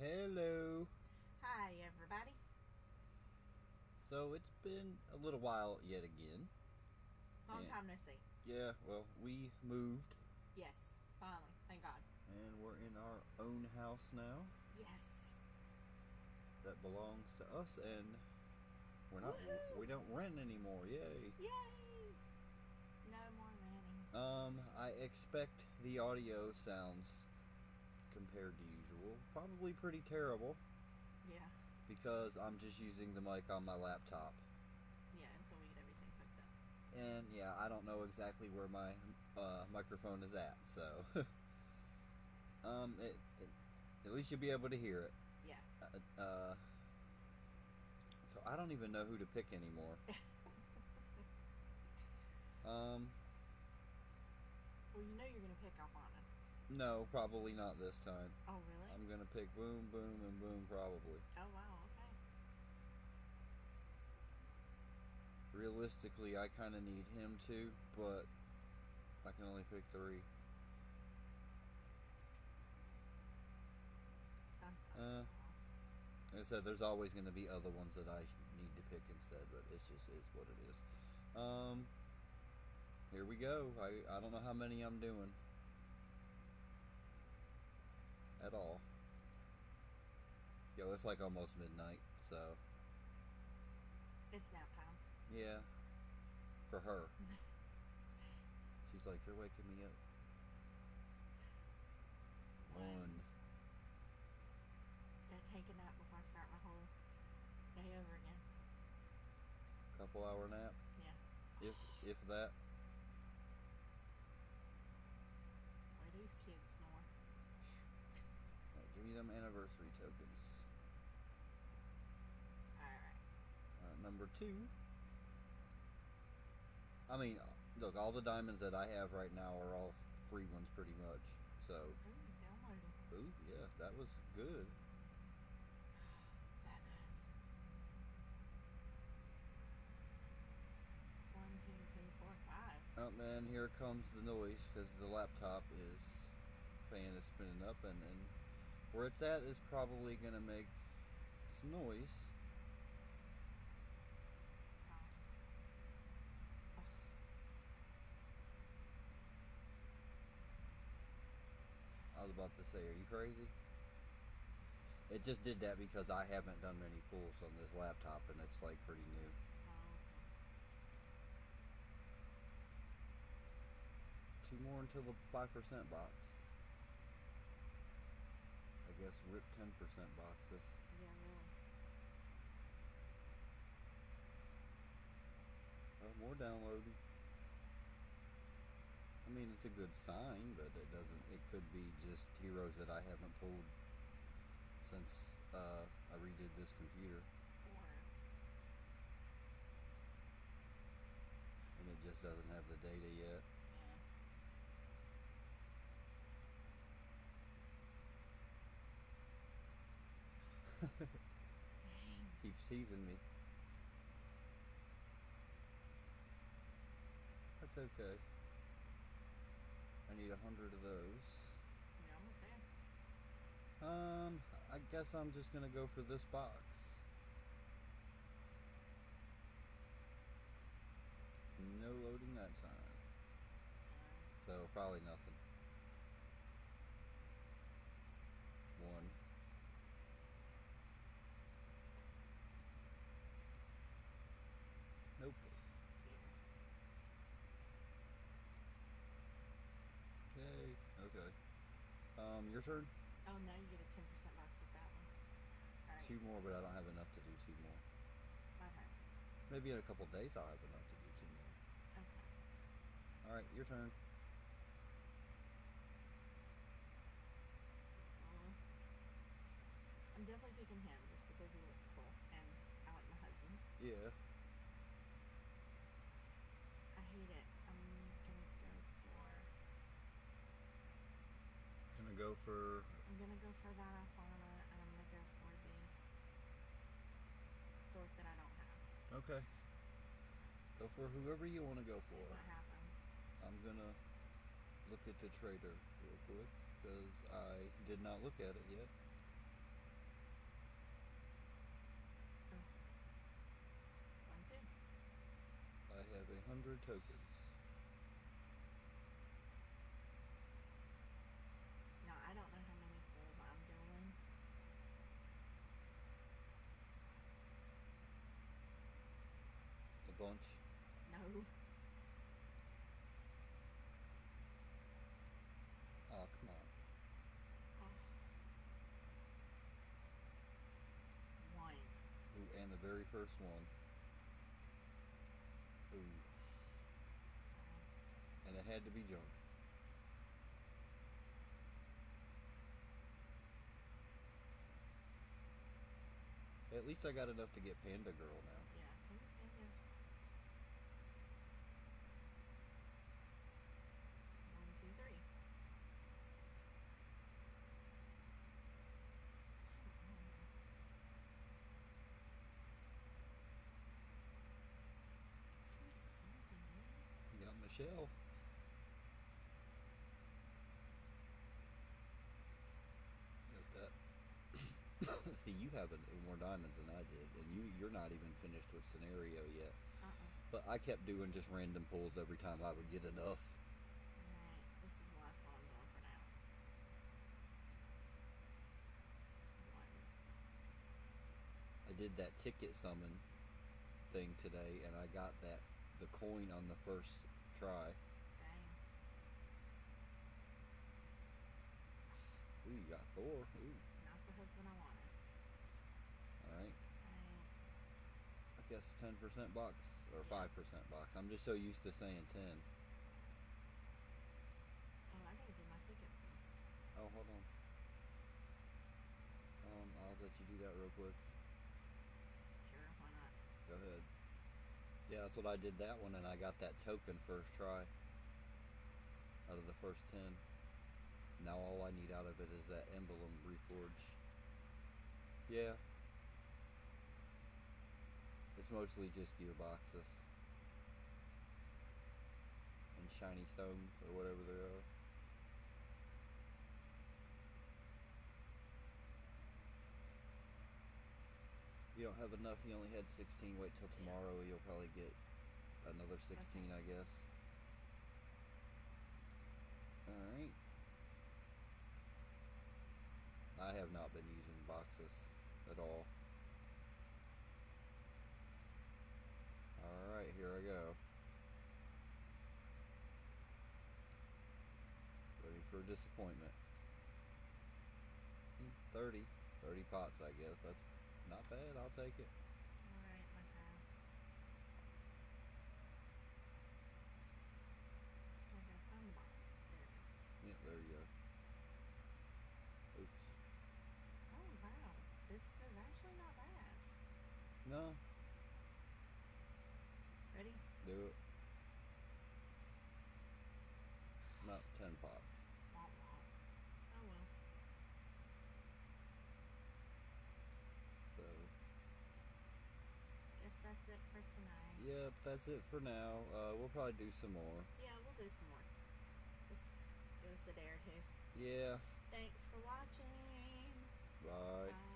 Hello. Hi, everybody. So it's been a little while yet again. Long And- time no see. Yeah, well, we moved Yes, finally. Thank God. and we're in our own house now Yes. that belongs to us, and Woohoo! we don't rent anymore. Yay. Yay! No more renting. I expect the audio sounds compared to usual probably pretty terrible Yeah. because I'm just using the mic on my laptop. Yeah, until we get everything hooked up. And yeah, I don't know exactly where my microphone is at, so at least you'll be able to hear it. Yeah. So I don't even know who to pick anymore. Well, you know you're going to pick off Anna. No, probably not this time. Oh, really? I'm gonna pick Boom, Boom, and Boom probably. Oh, wow. Okay. Realistically, I kind of need him too, but I can only pick 3. Like I said, there's always going to be other ones that I need to pick instead, but it just is what it is. Here we go. I don't know how many I'm doing at all. Yo, it's like almost midnight, so It's nap time. yeah, for her. She's like, you're waking me up. 1. Gotta take a nap before I start my whole day over again. Couple hour nap, Yeah. if that. Where these kids snore. Right, give me them anniversary tokens. Alright. Number 2. I mean, look, all the diamonds that I have right now are all free ones pretty much. So, Ooh, downloading. ooh, yeah, that was good. Feathers. 1, 2, 3, 4, 5. Oh man, here comes the noise because the laptop fan is spinning up, and where it's at is probably going to make some noise. I was about to say, are you crazy? It just did that because I haven't done many pulls on this laptop, and it's like pretty new. 2 more until the 5% box. I guess rip 10% boxes. Yeah, really. Oh, more downloading. I mean, it's a good sign, but it could be just heroes that I haven't pulled since I redid this computer. And it just doesn't have the data yet. Keeps teasing me. That's okay. I need 100 of those. Yeah, almost there. I guess I'm just gonna go for this box. No loading that time. So probably nothing. 1. Nope. Yay. Okay. Your turn? Oh, no, you get a 10% box at that one. Alright. 2 more, but I don't have enough to do 2 more. My turn. Maybe in a couple days I'll have enough to do 2 more. Okay. Alright, your turn. I'm definitely picking him just because he looks cool and I like my husband's. Yeah. I hate it. I'm Gonna go for gonna go for that Alfana, and I'm gonna go for the sort that I don't have. Okay. Go for whoever you want to go See for. what happens. I'm gonna look at the trader real quick because I did not look at it yet. 200 tokens. No, I don't know how many pulls I'm going. A bunch. No. Oh, come on. Oh. One. Ooh, and the very first one. Ooh. And it had to be junk. At least I got enough to get Panda Girl now. Yeah. Fingers. 1, 2, 3. You got Michelle. Got that. See, you have more diamonds than I did, and you're not even finished with scenario yet. But I kept doing just random pulls every time I would get enough. Alright, this is the last one I'm going for now. 1. I did that ticket summon thing today, and I got the coin on the first try. Dang. Ooh, you got Thor. Ooh. Not the husband I wanted. Alright. Alright. I guess 10% box, or 5% box. I'm just so used to saying 10. Oh, I gotta do my ticket. Oh, hold on. I'll let you do that real quick. Sure, why not? Go ahead. Yeah, that's what I did that one, and I got that token first try out of the first 10. Now all I need out of it is that emblem reforge. Yeah. It's mostly just gearboxes. And shiny stones, or whatever they are. You don't have enough, you only had 16. Wait till tomorrow, you'll probably get another 16, okay. I guess. Alright. I have not been using boxes at all. Alright, here I go. Ready for disappointment. 30 pots, I guess. That's not bad, I'll take it. Alright, my turn. I gotta find the box. There it is. Yeah, there you go. Oops. Oh, wow. This is actually not bad. No. Ready? Do it. Not 10 pots. Womp womp. Oh well. So. Guess that's it for tonight. Yep, that's it for now. We'll probably do some more. Yeah, we'll do some more. Just give us a day or two. Yeah. Thanks for watching. Bye. Bye.